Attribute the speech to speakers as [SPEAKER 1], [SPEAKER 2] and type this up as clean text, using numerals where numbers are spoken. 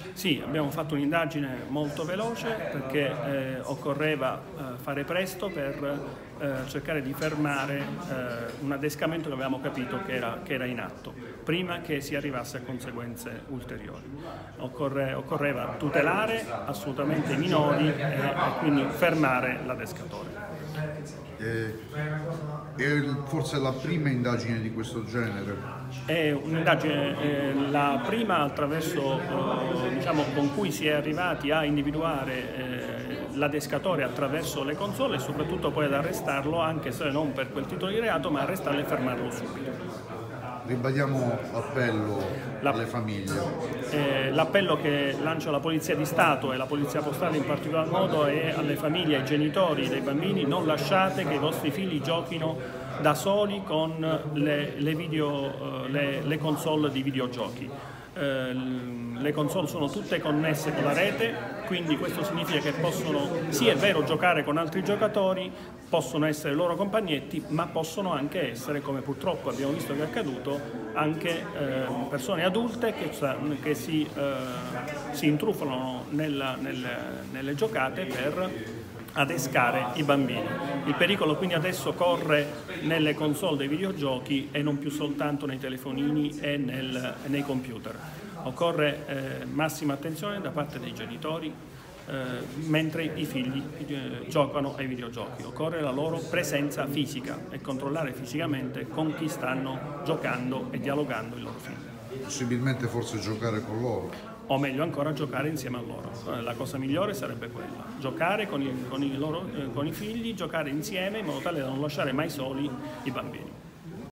[SPEAKER 1] Sì, abbiamo fatto un'indagine molto veloce perché occorreva fare presto per cercare di fermare un adescamento che avevamo capito che era in atto, prima che si arrivasse a conseguenze ulteriori. Occorreva tutelare assolutamente i minori e quindi fermare l'adescatore.
[SPEAKER 2] È forse la prima indagine di questo genere?
[SPEAKER 1] È un'indagine, la prima attraverso, diciamo, con cui si è arrivati a individuare l'adescatore attraverso le console e soprattutto poi ad arrestarlo, anche se non per quel titolo di reato, ma arrestarlo e fermarlo subito.
[SPEAKER 2] Ribadiamo l'appello alle famiglie.
[SPEAKER 1] L'appello che lancia la Polizia di Stato e la Polizia Postale in particolar modo è alle famiglie e ai genitori dei bambini: non lasciate che i vostri figli giochino da soli con le console di videogiochi. Le console sono tutte connesse con la rete, quindi questo significa che possono, sì è vero, giocare con altri giocatori, possono essere loro compagnetti, ma possono anche essere, come purtroppo abbiamo visto che è accaduto, anche persone adulte che si intrufolano nelle giocate per adescare i bambini. Il pericolo quindi adesso corre nelle console dei videogiochi e non più soltanto nei telefonini e nei computer. Occorre massima attenzione da parte dei genitori mentre i figli giocano ai videogiochi. Occorre la loro presenza fisica e controllare fisicamente con chi stanno giocando e dialogando i loro figli.
[SPEAKER 2] Possibilmente forse giocare con loro.
[SPEAKER 1] O meglio ancora giocare insieme a loro. La cosa migliore sarebbe quella, giocare con i figli, giocare insieme in modo tale da non lasciare mai soli i bambini.